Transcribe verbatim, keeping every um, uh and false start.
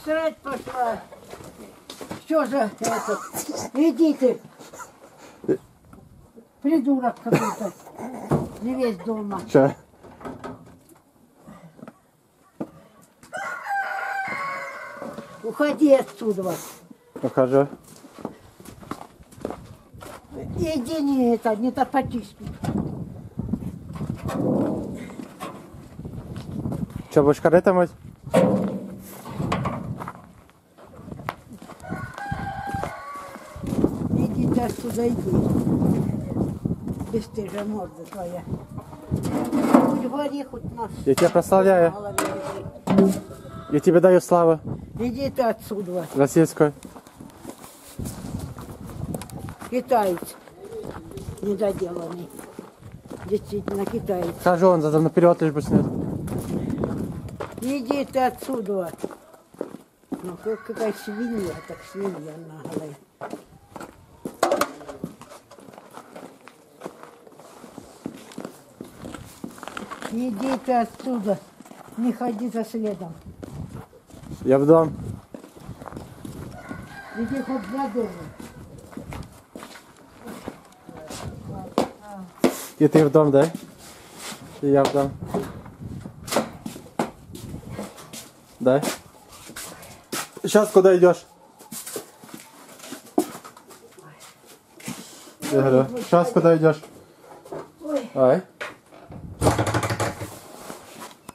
Срать пошла. Что за это? Иди ты. Придурок какой-то. Не весь дома. Че? Уходи отсюда. Ухожу. Иди не это, не топотись тут. Че, будешь корыто мыть? Иди ты отсюда, иди. Бесстыжая морда твоя. Хоть говори, хоть нас. Я тебя прославляю. На голове лежит. Я тебе даю славу Иди ты отсюда. российскую. Китаец. Недоделанный. Действительно китаец. Хожу, он задом наперед лишь бы снять. Иди ты отсюда. Ну, как- какая свинья, так свинья наглая. Иди ты отсюда. Не ходи за следом. Я в дом. Иди хоть за домом. И ты в дом, да? И я в дом. Да? Сейчас куда идешь? Я говорю, сейчас куда идешь? Ой. Ай.